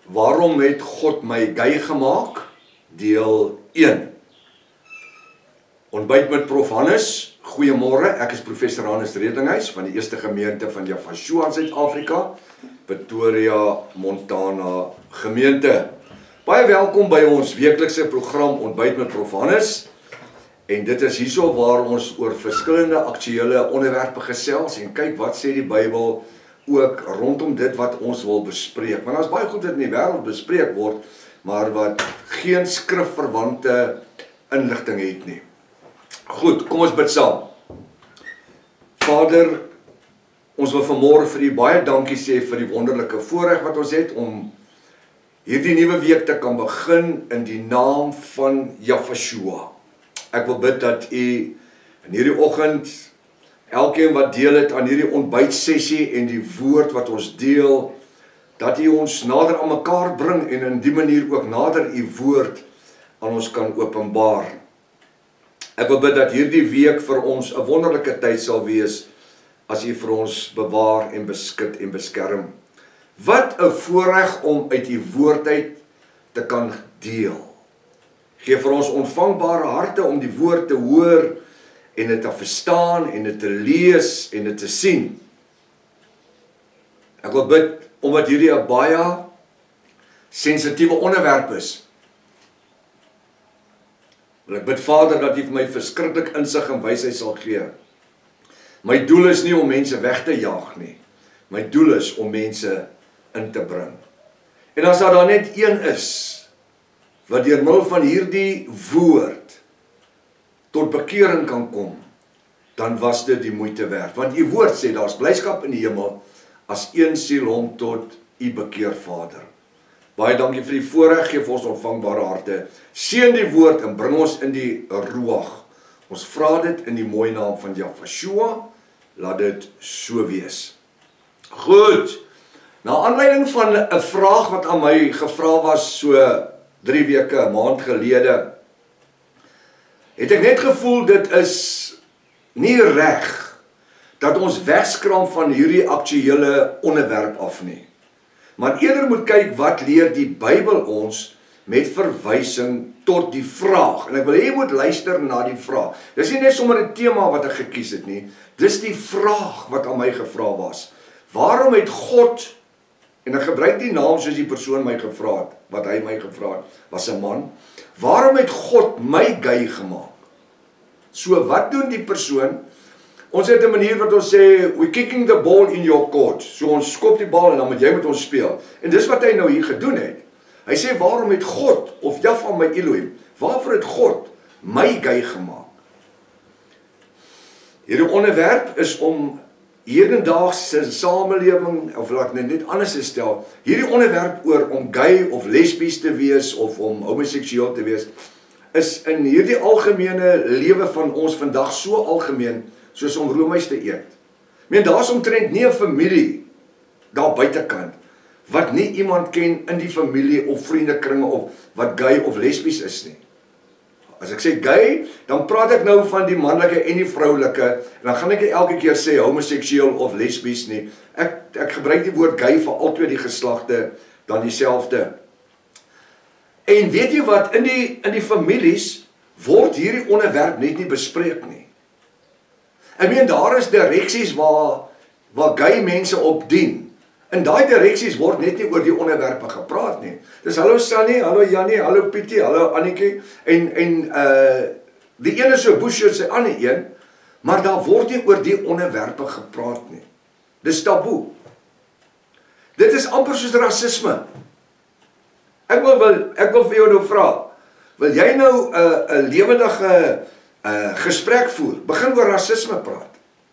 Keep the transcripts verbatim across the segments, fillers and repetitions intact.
Waarom het God my gay gemaak? Deel een. Ontbyt met Prof Hannes. Goeiemôre, ek is Professor Hannes Redinghuis van die eerste gemeente van Yafashua in Suid-Afrika, Pretoria, Montana gemeente. Baie welkom by ons weeklikse program Ontbyt met Prof Hannes. En dit is hierso waar ons oor verskillende aktuele onderwerpe gesels en kyk wat sê die Bybel ook rondom dit wat ons wil bespreek. Want daar is baie goed wat in die wêreld bespreek word, maar wat geen skrifverwante inligting het nie. Goed, kom ons bid saam. Vader, ons wil vanmôre vir U baie dankie sê vir die wonderlike voorreg wat ons het om hierdie nuwe week te kan begin in die naam van Yafashua. Ek wil bid dat U in hierdie oggend elkeen wat deel het aan hierdie ontbytsessie en die woord wat ons deel, dat U ons nader aan mekaar bring en in die manier ook nader U woord aan ons kan openbaar. Ek wil bid dat hierdie week vir ons 'n wonderlike tyd sal wees as U vir ons bewaar en beskud en beskerm. Wat 'n voorreg om uit U woord uit te kan deel. Gee vir ons ontvangbare harte om die woord te hoor en dit te verstaan en dit te lees en dit te sien. Ek wil bid omdat hierdie 'n baie sensitiewe onderwerp is. Wil ek bid Vader dat U vir my verskriklik insig en wysheid sal gee. My doel is nie om mense weg te jaag nie. My doel is om mense in te bring. En as daar net een is wat deur middel van hierdie woord tot bekering kan kom, dan was dit die moeite werd. Want U woord sê daar's blyskap in die hemel as een siel hom tot U bekeer, Vader. Baie dankie vir die voorreg, gee vir ons ontvangbare harte. Seën die woord en bring ons in die ruach. Ons vra dit in die mooi naam van Yafashua. Laat dit so wees. Goed. Na aanleiding van 'n vraag wat aan my gevra was so drie weke, 'n maand gelede, het ek net gevoel dit is nie reg dat ons wegskram van hierdie aktuele onderwerp af nie. Maar eerder moet kyk wat leer die Bybel ons met verwysing tot die vraag. En ek wil hê jy moet luister na die vraag. Dis nie net sommer 'n tema wat ek gekies het nie. Dis die vraag wat aan my gevra was. Waarom het God, en ek gebruik die naam soos die persoon my gevra het, wat hy my gevra het, was 'n man. Waarom het God my gay gemaak? So wat doen die persoon? Ons het 'n manier wat ons sê, we kicking the ball in your court. So ons skop die bal en dan moet jy met ons speel. En dis wat hy nou hier gedoen het. Hy sê, waarom het God, of Jahwe my Elohim, waarvoor het God my gay gemaak? Hierdie onderwerp is om hedendaagse samelewing, of laat ek net anders stel, hierdie onderwerp oor om gay of lesbies te wees, of om homoseksueel te wees, is in hierdie algemene lewe van ons vandag so algemeen, soos om roomys te eet. Ek meen, daar is omtrent nie 'n familie daar buitekant wat nie iemand ken in die familie of vriendekringe of wat gay of lesbies is nie. As ek sê gay, dan praat ek nou van die manlike en die vroulike, en dan gaan ek nie elke keer sê homoseksueel of lesbies nie. Ek ek gebruik die woord gay vir albei die geslagte dan dieselfde. En weet jy wat, in die in die families word hierdie onderwerp net nie bespreek nie. Ek meen, daar is direksies waar waar gay mense op dien. In daai direksies word net nie oor die onderwerpe gepraat nie. Dis hallo Sunny, hallo Jannie, hallo Pietie, hallo Annetjie, en en uh die een is so boes soos die ander een, maar daar word nie oor die onderwerpe gepraat nie. Dis taboe. Dit is amper soos rasisme. Ek wil wil ek wil vir jou nou vra, wil jy nou 'n uh, 'n lewendige uh gesprek voer? Begin oor rasisme praat.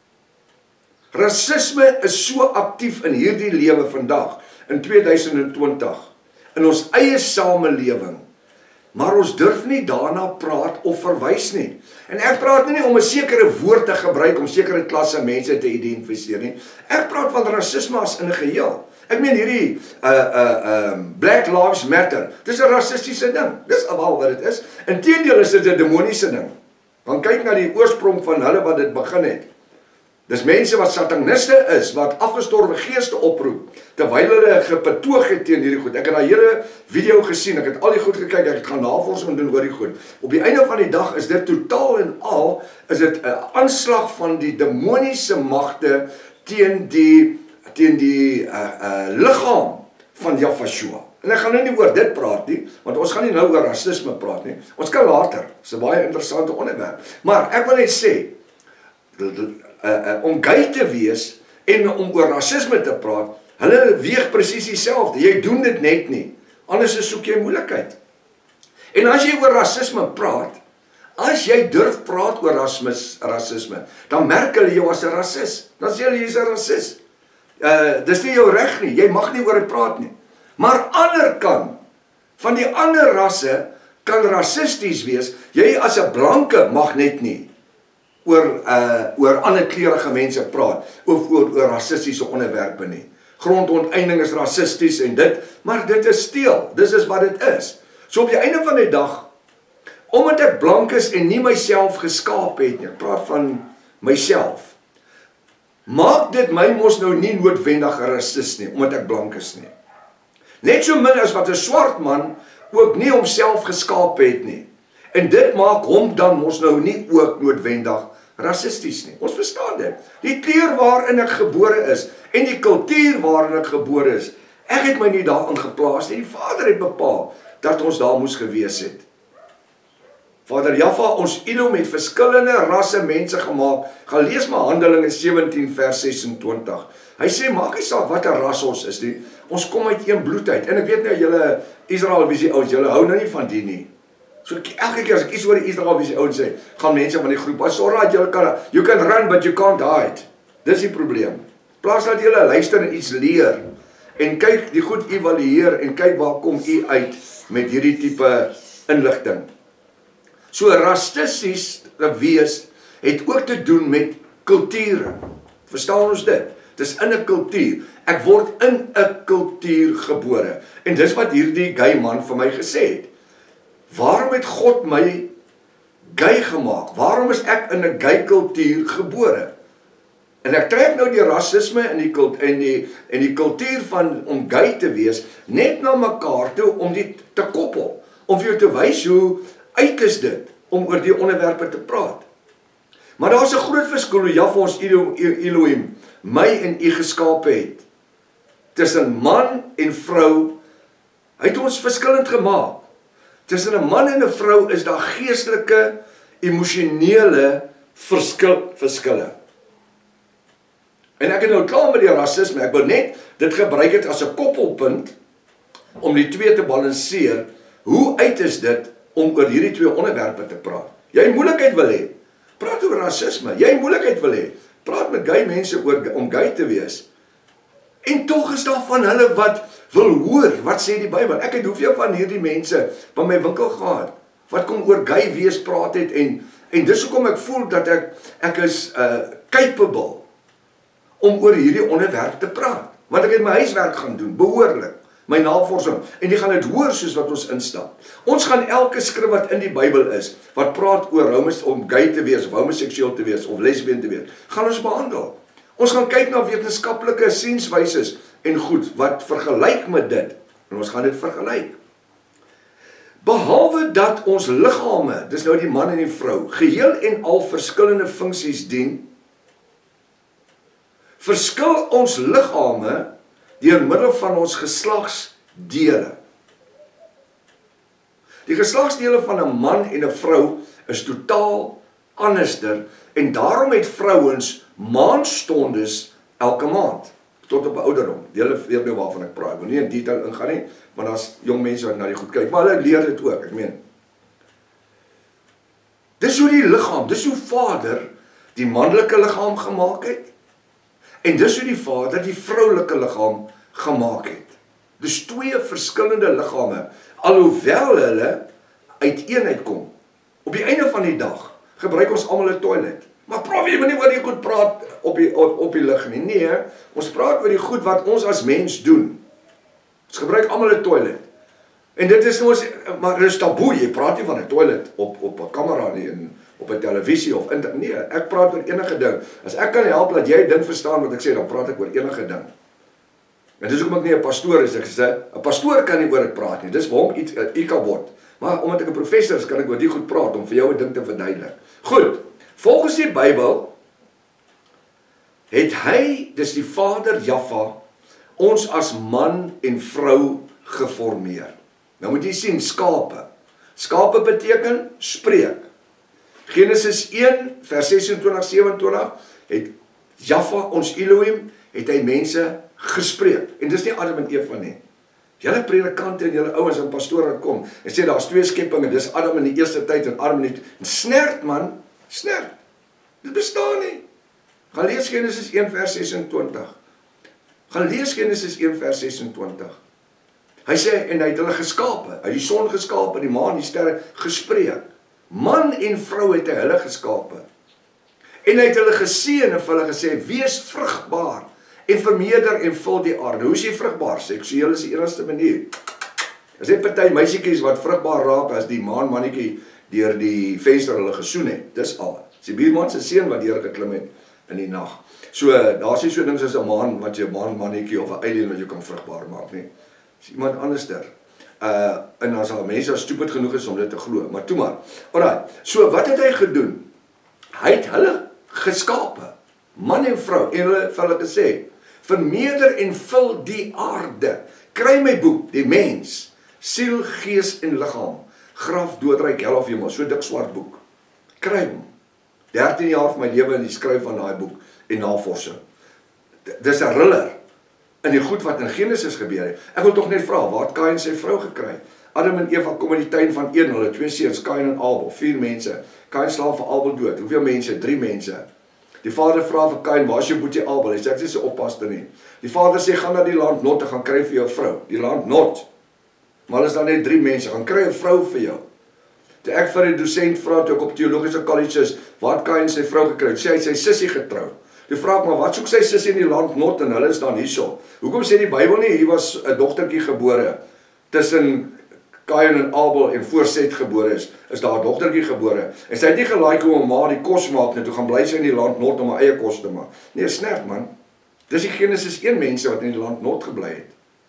Rasisme is so aktief in hierdie lewe vandag, in twee duisend twintig, in ons eie samelewing, maar ons durf nie daarna praat of verwys nie. En ek praat nie om 'n sekere woord te gebruik om sekere klasse mense te identifiseer nie. Ek praat van rasisme as in 'n geheel. Ek meen hierdie uh uh um Black Lives Matter, dis 'n rassistiese ding. Dis alwaar wat dit is. Inteendeel is dit 'n demoniese ding. Want kyk na die oorsprong van hulle wat dit begin het. Dis mense wat sataniste is, wat afgestorwe geeste oproep, terwyl hulle gepatoog het teen hierdie goed. Ek het daai hele video gesien, ek het al die goed gekyk, ek het gaan navorsing doen oor die goed. Op die einde van die dag is dit totaal en al, is dit 'n aanslag van die demoniese magte teen die, teen die uh, uh, liggaam van Jahshua. En ek gaan nou nie oor dit praat nie, want ons gaan nie nou oor rasisme praat nie. Ons kan later, dis 'n baie interessante onderwerp. Maar ek wil net sê, Uh, uh, om gay te wees en om oor rasisme te praat, hulle weeg presies dieselfde. Jy doen dit net nie. Anders soek jy moeilikheid. En as jy oor rasisme praat, as jy durf praat oor rasisme, rasisme dan merk hulle jou as 'n rasis. Dan sê hulle jy's 'n rasis. Uh, dis nie jou reg nie. Jy mag nie oor dit praat nie. Maar ander kan, van die ander rasse, kan rassisties wees. Jy as 'n blanke mag net nie oor uh, oor ander kleurige mense praat, of oor, oor rassistiese onderwerpe nie. Grondonteiening is rassisties en dit, maar dit is steel, dis is wat dit is. So op die einde van die dag, omdat ek blank is en nie myself geskaap het nie, ek praat van myself, maak dit my mos nou nie noodwendig 'n rasis nie, omdat ek blank is nie. Net so min as wat 'n swart man ook nie homself geskaap het nie. En dit maak hom dan mos nou nie ook noodwendig rassisties nie. Ons verstaan dit. Die kleur waarin ek gebore is en die kultuur waarin ek gebore is, ek het my nie daarin geplaas nie. Die Vader het bepaal dat ons daar moes gewees het. Vader Jahwe, ons Elohim het verskillende rasse mense gemaak. Gaan lees maar Handelinge sewentien vers sesentwintig. Hy sê, maak nie saak wat 'n ras ons is nie. Ons kom uit een bloed uit. En ek weet nou julle Israel wie se ouens, julle hou nou nie van die nie. So elke keer as ek iets oor die Israel wie se ouens sê, gaan mense van die groep, "Oh, sorry, jy kan you can run but you can't hide." Dis die probleem. Plaas dat julle luister en iets leer en kyk die goed evalueer en kyk waar kom u uit met hierdie tipe inligting. So rassisties wees het ook te doen met kulture. Verstaan ons dit? Dis in 'n kultuur. Ek word in 'n kultuur gebore. En dis wat hierdie gay man vir my gesê het. Waarom het God my gay gemaak? Waarom is ek in 'n gay kultuur gebore? En ek trek nou die rasisme en die kult en die en die kultuur van om gay te wees net na mekaar toe om dit te koppel, om vir jou te wys hoe uit is dit om oor die onderwerpe te praat. Maar daar's 'n groot verskil hoe Jahwe ons Elohim my en u geskaap het. Tussen man en vrou, hy het ons verskillend gemaak. Tussen 'n man en 'n vrou is daar geestelike, emosionele verskil, verskille. En ek het nou klaar met die rasisme, ek wil net dit gebruik het as 'n koppelpunt om die twee te balanseer. Hoe uit is dit om oor hierdie twee onderwerpe te praat? Jy moeilikheid wil hê, praat oor rasisme. Jy moeilikheid wil hê, praat met gay mense oor om gay te wees. En tog is daar van hulle wat wil hoor, wat sê die Bybel? Ek het hoeveel van hierdie mense by my winkel gehad, wat kom oor gay wees praat het, en, en dis hoekom ek voel dat ek, ek is uh, capable om oor hierdie onderwerp te praat. Want ek het my huiswerk gaan doen, behoorlik, my navorsing, en die gaan dit hoor soos wat ons instap. Ons gaan elke skrif wat in die Bybel is, wat praat oor homes, om gay te wees, of homoseksueel te wees, of lesbien te wees, gaan ons behandel. Ons gaan kyk na wetenskaplike sienswyses en goed, wat vergelyk met dit, en ons gaan dit vergelyk. Behalwe dat ons liggame, dis nou die man en die vrou, geheel en al verskillende funksies dien, verskil ons liggame deur middel van ons geslagsdele. Die geslagsdele van 'n man en 'n vrou is totaal anderster, en daarom het vrouens maandstondes elke maand, tot op 'n ouderdom. Julle weet nou waarvan ek praat, ek wil nie in detail ingaan nie, want daar's jong mense wat na die goed kyk, maar hulle leer dit ook, ek meen. Dis hoe die liggaam, dis hoe Vader die manlike liggaam gemaak het, en dis hoe die Vader die vroulike liggaam gemaak het. Dis twee verskillende liggame, alhoewel hulle uit eenheid kom. Op die einde van die dag gebruik ons almal 'n toilet. Maar prof, jy moet nie oor die goed praat op die, op, op die lig nie. Nee, ons praat oor die goed wat ons as mens doen. Ons gebruik almal 'n toilet. En dit is nou, maar dit is taboe, jy praat nie van 'n toilet op op 'n kamera nie en op 'n televisie of in nee, ek praat oor enige ding. As ek kan help dat jy ding verstaan wat ek sê, dan praat ek oor enige ding. En dis hoekom ek nie 'n pastoor is, ek sê, 'n pastoor kan nie oor dit praat nie. Dis vir hom iets 'n ikabod. Maar omdat ek 'n professor is, kan ek oor die goed praat om vir jou 'n ding te verduidelik. Goed. Volgens die Bybel het hy, dis die Vader Jahwe, ons as man en vrou geformeer. Nou moet jy sien, skape. Skape beteken spreek. Genesis een vers ses en twintig sewe en twintig het Jahwe, ons Elohim, het hy mense gespreek. En dis nie Adam en Eva nie. Julle predikante en julle ouens en pastore kom en sê daar's twee skeppinge, dis Adam in die eerste tyd en Adam in die en snert man, snert. Dit bestaan nie. Gaan lees Genesis een vers ses en twintig. Gaan lees Genesis een vers ses en twintig. Hy sê, en hy het hulle geskape, hy het die son geskape, die maan, die sterre, gespreek. Man en vrou het hy hulle geskape. En hy het hulle geseën en vir hulle gesê, wees vrugbaar en vermeerder en vul die aarde. Hoe is jy vrugbaar? Seksueel is die enigste manier. As jy party meisiekies wat vrugbaar raak as die maan mannetjie deur die venster hulle gesoen het, dis al. Dis die buurman se seun wat deur geklim het in die nag. So, daar's nie so dings as 'n maan wat jy 'n maan mannetjie of 'n alien wat jy kan vrugbaar maak nie. Dis iemand anderster. Uh en as al mense stupid genoeg is om dit te glo, maar toe maar. Alraai. So wat het hy gedoen? Hy het hulle geskape, man en vrou, en hulle vir hulle gesê, vermeerder en vul die aarde. Kry my boek, die mens, siel, gees en liggaam. Graf, doodryk, hel of hemel, so dik swart boek. Kry hom. dertien jaar van my lewe in die skryf van daai boek en navorsing. Dis 'n thriller in die goed wat in Genesis gebeur het. Ek wil tog net vra, waar het Kain sy vrou gekry? Adam en Eva kom in die tuin van Eden, hulle twee seuns, Kain en Abel, vier mense. Kain slaan vir Abel dood. Hoeveel mense? Drie mense. Die vader vra vir Kain, waar is jou boetie Abel? Hy sê, ek is 'n oppaster nie. Die vader sê, gaan na die land Not en gaan kry vir jou vrou. Die land Not. Maar is dan net drie mense, gaan kry 'n vrou vir jou. Toe ek vir 'n dosent vra toe ek op teologiese college is, waar het Kain sy vrou gekry? Sê hy sy sussie getrou. Toe vra ek maar, wat soek sy sussie in die land Not en hulle is dan hierso? Hoekom sê die Bybel nie hier was 'n dogtertjie gebore tussen Kain en Abel en voor Set gebore is, is daar 'n dogtertjie gebore. En sy het nie gelaik hoe 'n ma die kos maak nie, toe gaan bly sy in die land Not om haar eie kos te maak. Nee, snert man. Dis die Genesis een mense wat in die land Not gebly het.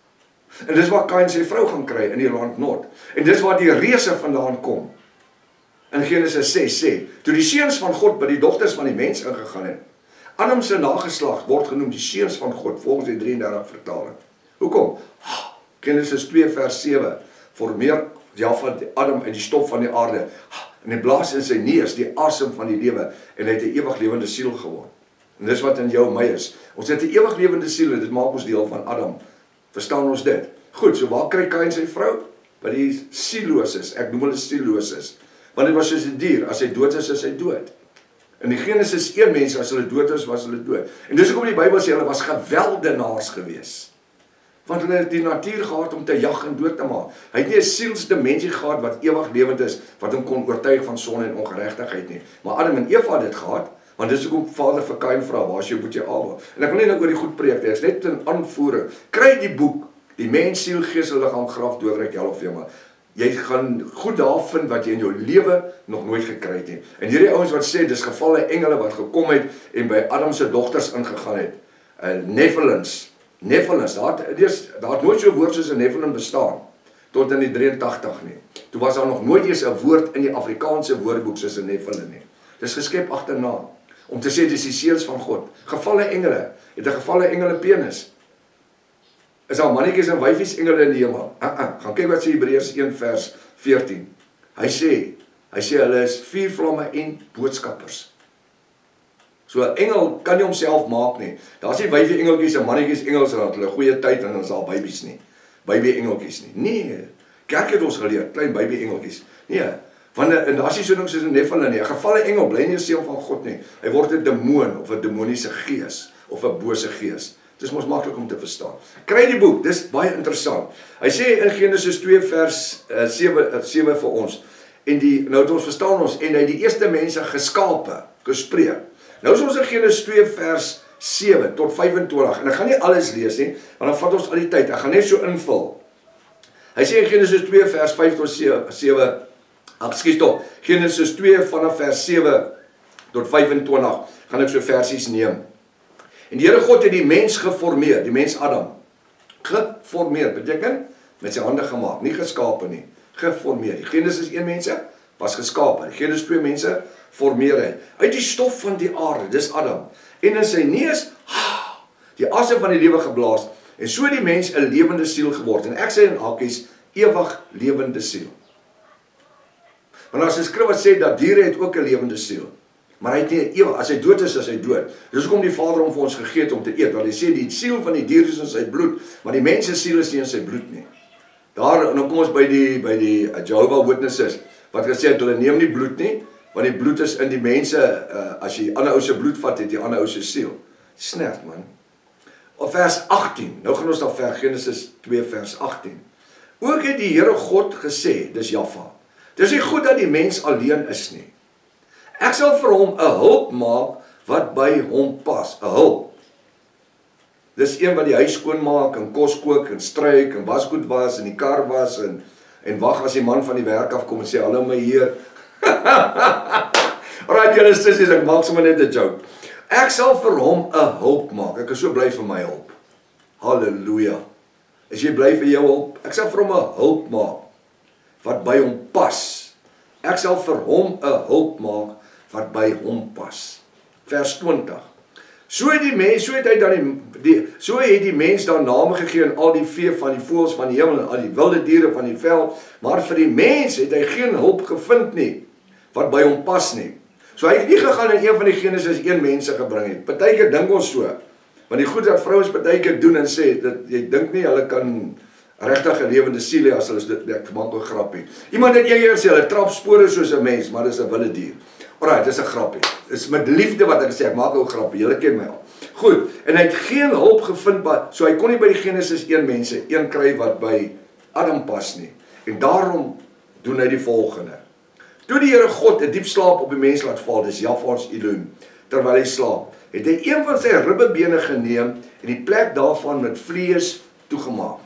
En dis waar Kain sy vrou gaan kry in die land Not. En dis waar die reuse vandaan kom. In Genesis ses sê, toe die seuns van God by die dogters van die mens ingegaan het. Adam se nageslag word genoem die seuns van God volgens die drie en dertig vertaling. Hoekom? Genesis twee vers sewe. Formeer Jahwe Adam uit die stof van die aarde. En hy blaas in sy neus die asem van die lewe en hy het 'n ewig lewende siel geword. En dis wat in jou en my is. Ons het 'n ewig lewende siel en dit maak ons deel van Adam. Verstaan ons dit? Goed, so waar kry Kain sy vrou? By die sieloses. Ek noem hulle sieloses. Want dit was soos 'n dier, as hy dood is, is hy dood. In die Genesis een mense, as hulle dood is, was hulle dood. En dis hoekom die Bybel sê hulle was geweldenaars gewees. Want hulle het die natuur gehad om te jag en dood te maak. Hy het nie 'n sielsdimensie gehad wat ewig lewend is, wat hom kon oortuig van sonde en ongeregtigheid nie. Maar Adam en Eva het dit gehad, want dis hoekom Vader vir Kain vra, waar is jou boetie Abel? En ek wil nie nou oor die goed preek nie, ek is net 'n aanvoering. Kry die boek, die mens, siel, gees en liggaam, graf, doodryk, hel of hemel. Jy gaan goed daar vind wat jy in jou lewe nog nooit gekry het nie. En hierdie ouens wat sê, dis gevalle engele wat gekom het en by Adam se dogters ingegaan het. Uh, Nephilims. Nephilims, daar het, daar het nooit so 'n woord soos 'n Nephilim bestaan. Tot in die drieëntagtig nie. Toe was daar nog nooit eens 'n woord in die Afrikaanse woordeboek soos 'n Nephilim nie. Dis geskep agterna. Om te sê, dis die seuns van God. Gevalle engele. Het 'n gevalle engele penis. Is al mannetjies en wyfies engele in die hemel. Uh -uh. Gaan kyk wat sê Hebreërs een vers veertien. Hy sê, hy sê hulle is vier vlamme en boodskappers. So 'n engel kan nie homself maak nie. Daar's nie wyfie engeltjies en mannetjies engels wat hulle goeie tyd en dan is daar babies nie. Baby engeltjies nie. Nee. Kerk het ons geleer, klein baby engeltjies. Nee. Want en daar's nie so ding soos 'n Nephilim nie. 'n Gevalle engel bly nie 'n seun van God nie. Hy word 'n demoon of 'n demoniese gees of 'n bose gees. Dit is mos maklik om te verstaan. Kry die boek, dis baie interessant. Hy sê in Genesis twee vers uh, sewe vir ons. En die nou het ons verstaan ons en hy het die eerste mense geskape, gespreek. Nou is ons in Genesis twee vers sewe tot vyf en twintig en ek gaan nie alles lees nie, want dan vat ons al die tyd. Ek gaan net so invul. Hy sê in Genesis twee vers vyf tot sewe, ekskuus tog, Genesis twee vanaf vers sewe tot vyfentwintig, gaan ek so versies neem. En die Here God het die mens geformeer, die mens Adam, geformeer, beteken, met sy hande gemaak, nie geskape nie, geformeer. Die Genesis een mense was geskape, die Genesis twee mense formeer hy, uit die stof van die aarde, dis Adam, en in sy neus, die asse van die lewe geblaas, en so die mens 'n lewende siel geword, en ek sê in hakies, ewig lewende siel. Want as die skrif wat sê dat diere het ook 'n lewende siel, maar hy het nie ewig, as hy dood is, is hy dood. Dis hoekom die Vader hom vir ons gegee het om te eet, want hy sê die siel van die dier is in sy bloed, maar die mens se siel is nie in sy bloed nie. Daar, en dan kom ons by die, by die Jehovah Witnesses, wat gesê het, hulle neem nie bloed nie, want die bloed is in die mense, uh, as jy ander ou se bloed vat, het die ander ou se siel. Snert man. Op vers agttien, nou gaan ons dan ver, Genesis twee vers agttien. Ook het die Here God gesê, dis Jaffa, dis nie goed dat die mens alleen is nie. Ek sal vir hom 'n hulp maak wat by hom pas, 'n hulp. Dis een wat die huis skoon maak, en kos kook, en stryk, en wasgoed was, en die kar was, en, en wag as die man van die werk afkom en sê, hallo my heer. Alright, julle sissies, ek maak sommer net 'n joke. Ek sal vir hom 'n hulp maak, ek is so bly vir my hulp. Halleluja. Is jy bly vir jou hulp? Ek sal vir hom 'n hulp maak, wat by hom pas. Ek sal vir hom 'n hulp maak, wat by hom pas. Vers twintig. So het die mens, so het hy dan die, die, so het die mens dan name gegee aan al die vee van die voëls van die hemel en al die wilde diere van die veld, maar vir die mens het hy geen hulp gevind nie, wat by hom pas nie. So hy het nie gegaan en een van die Genesis een mense gebring het. Partykeer dink ons so, want die goed dat vrouens partykeer doen en sê, dat jy dink nie, hulle kan regtig 'n lewende siel hê as hulle, ek maak 'n grappie. Iemand het eendag gesê, hulle trap spore soos 'n mens, maar dis 'n wilde dier. Alright, dis 'n grappie. Dis met liefde wat ek sê, ek maak 'n grappie, julle ken my al. Goed, en hy het geen hulp gevind, so hy kon nie by die Genesis een mense, een kry wat by Adam pas nie. En daarom doen hy die volgende. Toe die Here God 'n diep slaap op die mens laat val, dis Jaffa Elohim, terwyl hy slaap, het hy een van sy ribbebene geneem en die plek daarvan met vlees toegemaak.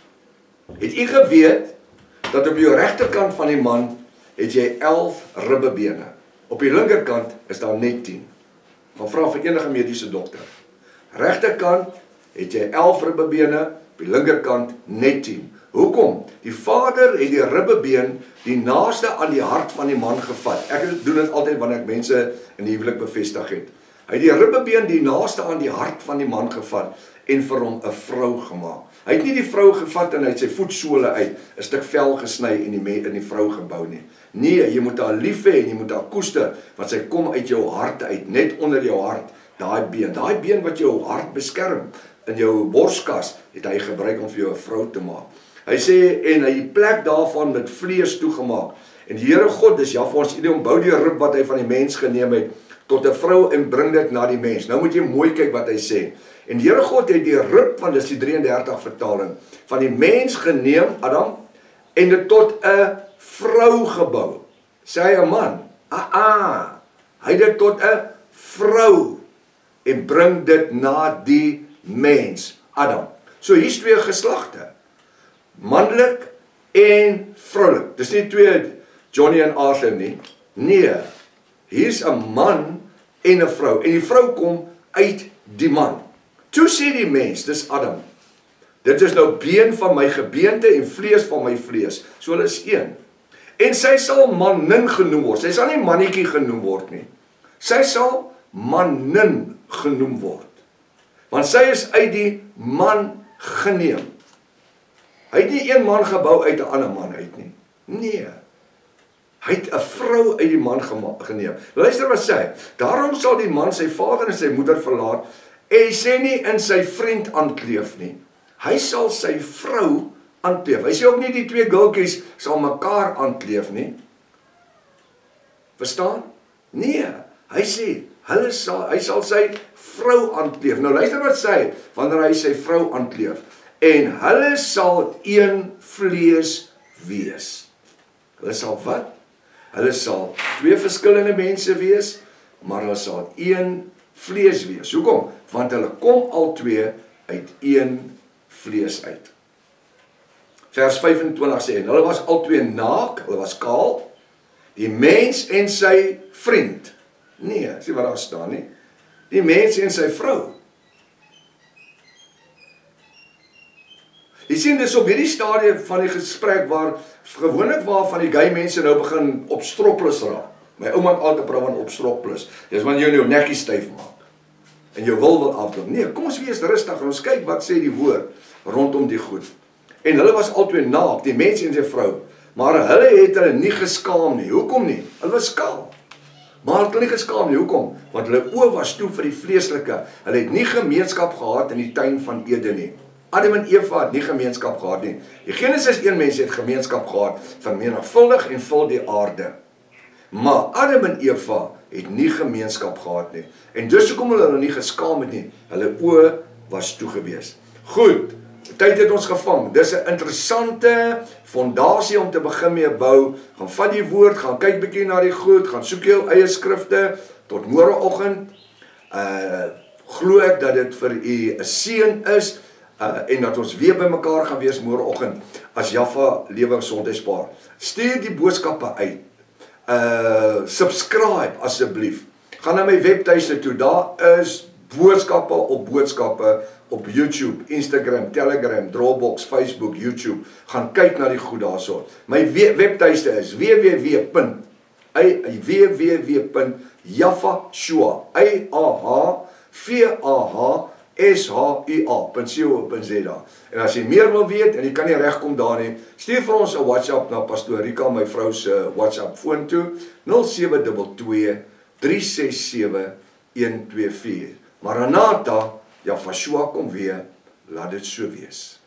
Het u geweet dat op jou regterkant van die man het jy elf ribbebene. Op die linkerkant is daar net tien. Gaan vra vir enige mediese dokter. Regterkant het jy elf ribbebene, op die linkerkant net tien. Hoekom? Die Vader het die ribbebeen die naaste aan die hart van die man gevat. Ek doen dit altyd wanneer ek mense in die huwelik bevestig het. Hy het die ribbebeen die naaste aan die hart van die man gevat en vir hom 'n vrou gemaak. Hy het nie die vrou gevat en hy het sy voetsole uit 'n stuk vel gesny en die in die vrou gebou nie. Nee, jy moet haar lief hê en jy moet haar koester, want sy kom uit jou hart uit, net onder jou hart, daai been, daai been wat jou hart beskerm in jou borskas, het hy gebruik om vir jou 'n vrou te maak. Hy sê, en hy die plek daarvan met vlees toegemaak. En die Here God, dis Jaffa ons Elohim, bou die rib wat hy van die mens geneem het, tot 'n vrou en bring dit na die mens. Nou moet jy mooi kyk wat hy sê. En die Here God het die rib van, dis die drieëndertig vertaling, van die mens geneem, Adam, en dit tot 'n vrou gebou. Sê hy 'n man? Ah, ah, hy het dit tot 'n vrou, en bring dit na die mens, Adam. So hier's twee geslagte. Mannelik en vroulik. Dis nie twee Johnny en Arthur nie. Nee, hier's 'n man en 'n vrou. En die vrou kom uit die man. Toe sê die mens, dis Adam. Dit is nou been van my gebeente en vlees van my vlees. So hulle is een. En sy sal manin genoem word. Sy sal nie mannetjie genoem word nie. Sy sal manin genoem word. Want sy is uit die man geneem. Hy het nie een man gebou uit 'n ander man uit nie. Nee. Hy het 'n vrou uit die man geneem. Luister wat sê hy. Daarom sal die man sy vader en sy moeder verlaat, en hy sê nie in sy vriend aankleef nie. Hy sal sy vrou aankleef. Hy sê ook nie die twee gultjies sal mekaar aankleef nie. Verstaan? Nee. Hy sê, hulle sal, hy sal sy vrou aankleef. Nou luister wat sê hy, wanneer hy sy vrou aankleef. En hulle sal een vlees wees. Hulle sal wat? Hulle sal twee verskillende mense wees, maar hulle sal een vlees wees. Hoekom? Want hulle kom al twee uit een vlees uit. Vers vyf-en-twintig sê, en hulle was albei naak, hulle was kaal, die mens en sy vriend. Nee, sien wat daar staan nie. Die mens en sy vrou. Jy sien, dis op hierdie stadium van die gesprek waar gewoonlik waar van die gay mense nou begin op stropplus raak. My ouma het altyd praat van op stropplus. Dis wanneer jy jou nekkie styf maak en jou wil wil afdoen. Nee, kom ons wees rustig en ons kyk wat sê die woord rondom die goed. En hulle was albei naak, die mens en sy vrou, maar hulle het hulle nie geskaam nie. Hoekom nie? Hulle was skaam. Maar hulle het nie geskaam nie. Hoekom? Want hulle oë was toe vir die vleeslike. Hulle het nie gemeenskap gehad in die tuin van Eden nie. Adam en Eva het nie gemeenskap gehad nie. Die Genesis een mens het gemeenskap gehad, vermenigvuldig en vul die aarde. Maar Adam en Eva het nie gemeenskap gehad nie. En dus hoekom hulle hulle nie geskaam het nie. Hulle oë was toegewees. Goed, tyd het ons gevang. Dis 'n interessante fondasie om te begin mee bou. Gaan vat die woord, gaan kyk bietjie na die goed, gaan soek jou eie skrifte tot môreoggend. Uh glo ek dat dit vir u 'n seën is. Uh, en dat ons weer by mekaar gaan wees môreoggend as Jaffa Lewe Gesondheidspaar. Stuur die boodskappe uit. Uh, subscribe asseblief. Gaan na my webtuiste toe. Daar is boodskappe op boodskappe op YouTube, Instagram, Telegram, Dropbox, Facebook, YouTube. Gaan kyk na die goed daarso. My webtuiste is w w w punt japhashua S H U A punt co punt Z A. En as jy meer wil weet en jy kan nie regkom daar nie, stuur vir ons 'n WhatsApp na Pastoor Rika, my vrou se WhatsApp foon toe nul sewe twee twee drie ses sewe een twee vier. Maranatha, Japhashua kom weer, laat dit so wees.